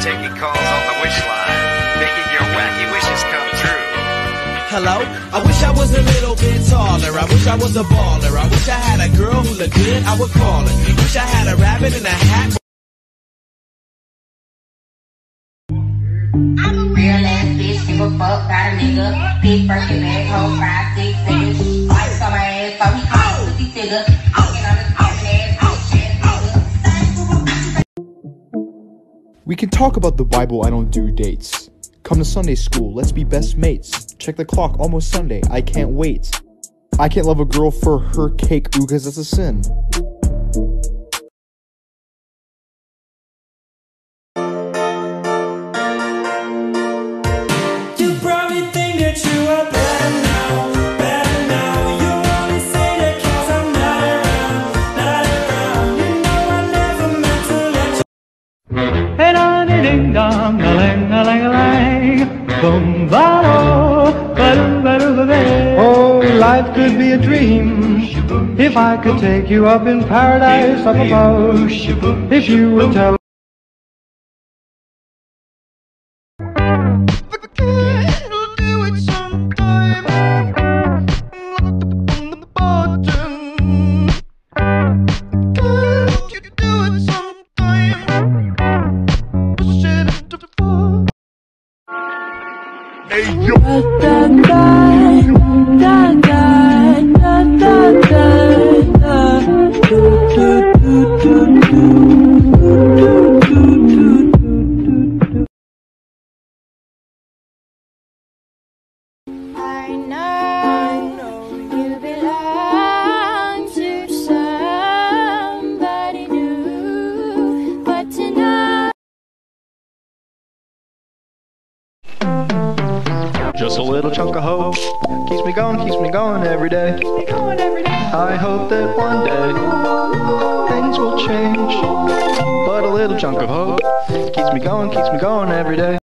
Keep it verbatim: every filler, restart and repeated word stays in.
taking calls on the wish line, making your wacky wishes come true. Hello? I wish I was a little bit taller. I wish I was a baller. I wish I had a girl who looked good, I would call her. Wish I had a rabbit in a hat. I'm a real ass bitch, give a fuck about a nigga. Big Birkin bag, hold five, six figures. Lights on my ass, so he called pussy figure. Walking on the talking ass, bitch ass nigga. We can talk about the Bible, I don't do dates. Come to Sunday school, let's be best mates. Check the clock, almost Sunday, I can't wait. I can't love a girl for her cake, ooh, cause that's a sin. You probably think that you are better now, better now. You only say that cause I'm not around, not around. You know I never meant to let you. Hey da dee ding dong, a lang a lang a lang, boom ba do, ba do ba do ba ba. Oh, life could be a dream if I could take you up in paradise up above. If you would tell. I know you belong to somebody new, but tonight. Just a little chunk of hope keeps me going, keeps me going every day. Keeps me going every day. I hope that one day things will change, but a little chunk of hope keeps me going, keeps me going every day.